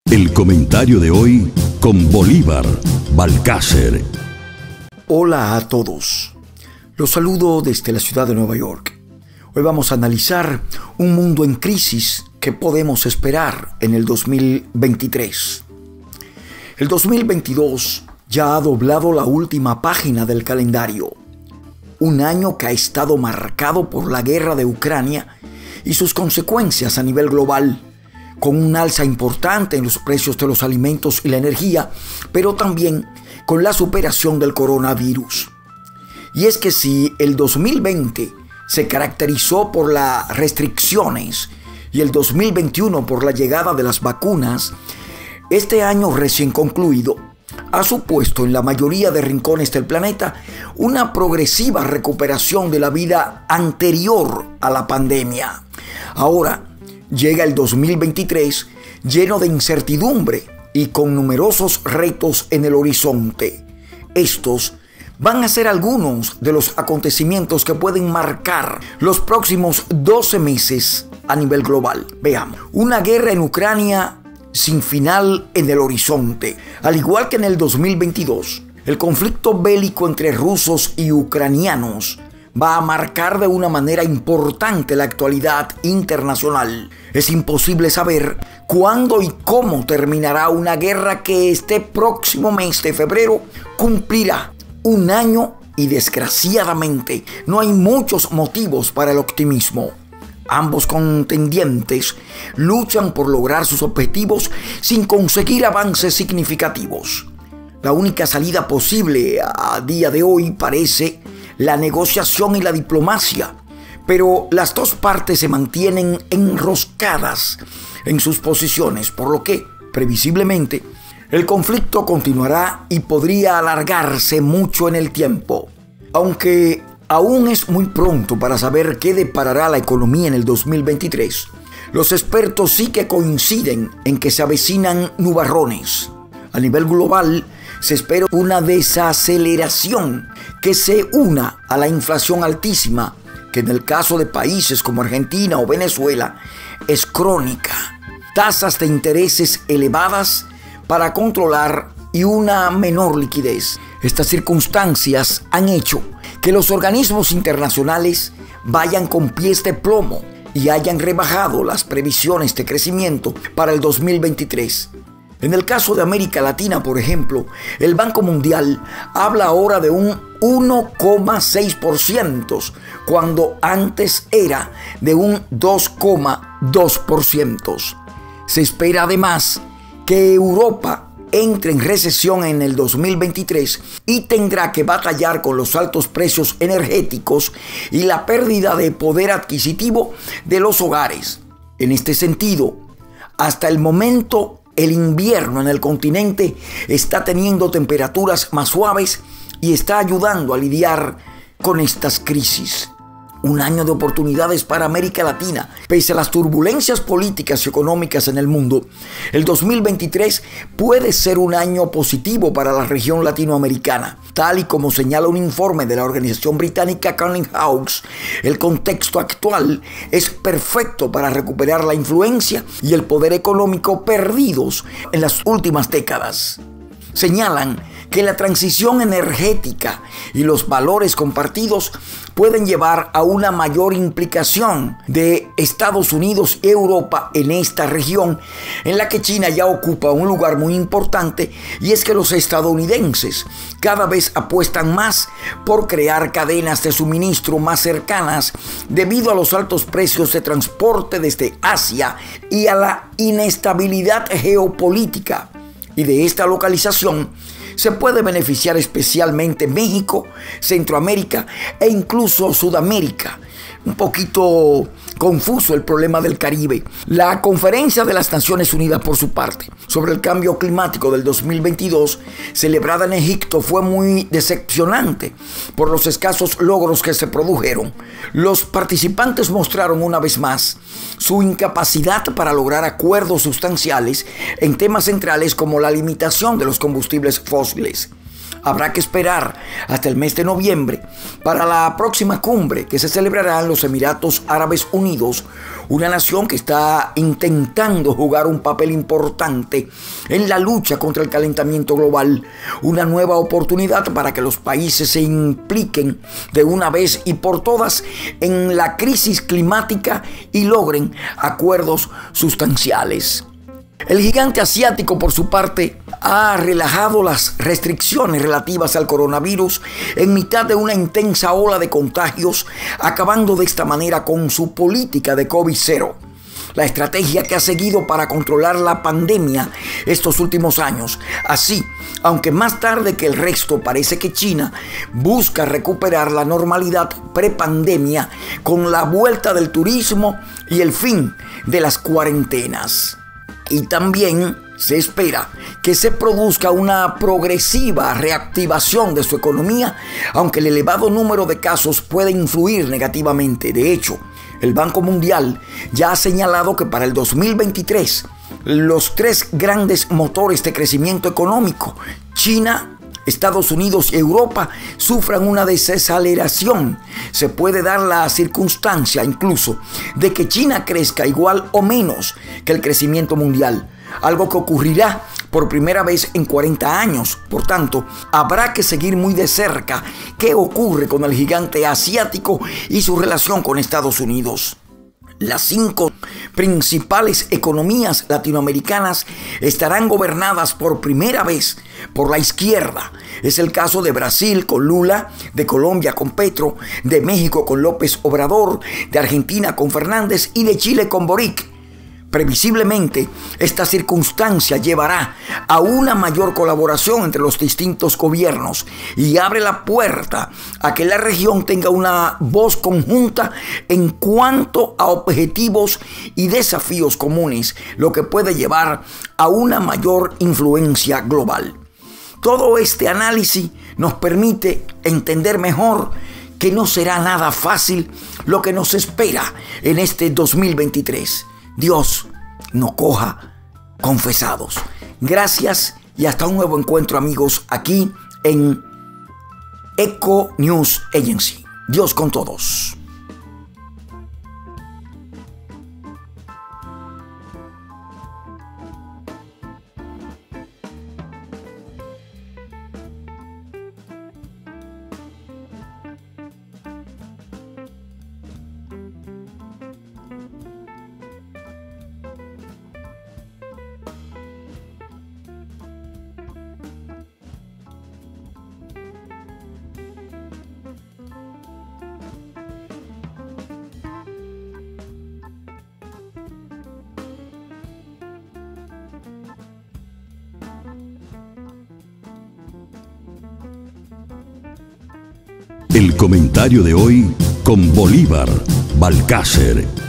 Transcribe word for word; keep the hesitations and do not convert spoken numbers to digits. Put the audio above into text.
El comentario de hoy con Bolívar Balcácer. Hola a todos. Los saludo desde la ciudad de Nueva York. Hoy vamos a analizar un mundo en crisis que podemos esperar en el dos mil veintitrés. El dos mil veintidós ya ha doblado la última página del calendario. Un año que ha estado marcado por la guerra de Ucrania y sus consecuencias a nivel global, con un alza importante en los precios de los alimentos y la energía, pero también con la superación del coronavirus. Y es que si el dos mil veinte se caracterizó por las restricciones y el dos mil veintiuno por la llegada de las vacunas, este año recién concluido ha supuesto en la mayoría de rincones del planeta una progresiva recuperación de la vida anterior a la pandemia. Ahora llega el dos mil veintitrés lleno de incertidumbre y con numerosos retos en el horizonte. Estos van a ser algunos de los acontecimientos que pueden marcar los próximos doce meses a nivel global. Veamos. Una guerra en Ucrania sin final en el horizonte. Al igual que en el dos mil veintidós, el conflicto bélico entre rusos y ucranianos va a marcar de una manera importante la actualidad internacional. Es imposible saber cuándo y cómo terminará una guerra que este próximo mes de febrero cumplirá un año y desgraciadamente no hay muchos motivos para el optimismo. Ambos contendientes luchan por lograr sus objetivos sin conseguir avances significativos. La única salida posible a día de hoy parece la negociación y la diplomacia, pero las dos partes se mantienen enroscadas en sus posiciones, por lo que, previsiblemente, el conflicto continuará y podría alargarse mucho en el tiempo. Aunque aún es muy pronto para saber qué deparará la economía en el dos mil veintitrés, los expertos sí que coinciden en que se avecinan nubarrones. A nivel global, se espera una desaceleración que se una a la inflación altísima, que en el caso de países como Argentina o Venezuela es crónica. Tasas de intereses elevadas para controlar y una menor liquidez. Estas circunstancias han hecho que los organismos internacionales vayan con pies de plomo y hayan rebajado las previsiones de crecimiento para el dos mil veintitrés. En el caso de América Latina, por ejemplo, el Banco Mundial habla ahora de un uno coma seis por ciento, cuando antes era de un dos coma dos por ciento. Se espera además que Europa entre en recesión en el dos mil veintitrés y tendrá que batallar con los altos precios energéticos y la pérdida de poder adquisitivo de los hogares. En este sentido, hasta el momento, el invierno en el continente está teniendo temperaturas más suaves y está ayudando a lidiar con estas crisis. Un año de oportunidades para América Latina. Pese a las turbulencias políticas y económicas en el mundo, el dos mil veintitrés puede ser un año positivo para la región latinoamericana. Tal y como señala un informe de la organización británica Cunningham House, el contexto actual es perfecto para recuperar la influencia y el poder económico perdidos en las últimas décadas. Señalan que la transición energética y los valores compartidos pueden llevar a una mayor implicación de Estados Unidos y Europa en esta región, en la que China ya ocupa un lugar muy importante, y es que los estadounidenses cada vez apuestan más por crear cadenas de suministro más cercanas debido a los altos precios de transporte desde Asia y a la inestabilidad geopolítica. Y de esta localización se puede beneficiar especialmente México, Centroamérica e incluso Sudamérica. Un poquito confuso el problema del Caribe. La Conferencia de las Naciones Unidas, por su parte, sobre el cambio climático del dos mil veintidós, celebrada en Egipto, fue muy decepcionante por los escasos logros que se produjeron. Los participantes mostraron una vez más su incapacidad para lograr acuerdos sustanciales en temas centrales como la limitación de los combustibles fósiles. Habrá que esperar hasta el mes de noviembre para la próxima cumbre que se celebrará en los Emiratos Árabes Unidos, una nación que está intentando jugar un papel importante en la lucha contra el calentamiento global, una nueva oportunidad para que los países se impliquen de una vez y por todas en la crisis climática y logren acuerdos sustanciales. El gigante asiático, por su parte, ha relajado las restricciones relativas al coronavirus en mitad de una intensa ola de contagios, acabando de esta manera con su política de COVID cero. La estrategia que ha seguido para controlar la pandemia estos últimos años. Así, aunque más tarde que el resto, parece que China busca recuperar la normalidad prepandemia con la vuelta del turismo y el fin de las cuarentenas. Y también se espera que se produzca una progresiva reactivación de su economía, aunque el elevado número de casos puede influir negativamente. De hecho, el Banco Mundial ya ha señalado que para el dos mil veintitrés, los tres grandes motores de crecimiento económico, China, Estados Unidos y Europa, sufran una desaceleración. Se puede dar la circunstancia incluso de que China crezca igual o menos que el crecimiento mundial, algo que ocurrirá por primera vez en cuarenta años. Por tanto, habrá que seguir muy de cerca qué ocurre con el gigante asiático y su relación con Estados Unidos. Las cinco principales economías latinoamericanas estarán gobernadas por primera vez por la izquierda. Es el caso de Brasil con Lula, de Colombia con Petro, de México con López Obrador, de Argentina con Fernández y de Chile con Boric. Previsiblemente, esta circunstancia llevará a una mayor colaboración entre los distintos gobiernos y abre la puerta a que la región tenga una voz conjunta en cuanto a objetivos y desafíos comunes, lo que puede llevar a una mayor influencia global. Todo este análisis nos permite entender mejor que no será nada fácil lo que nos espera en este dos mil veintitrés. Dios nos coja confesados. Gracias y hasta un nuevo encuentro, amigos, aquí en Eco News Agency. Dios con todos. El comentario de hoy con Bolívar Balcácer.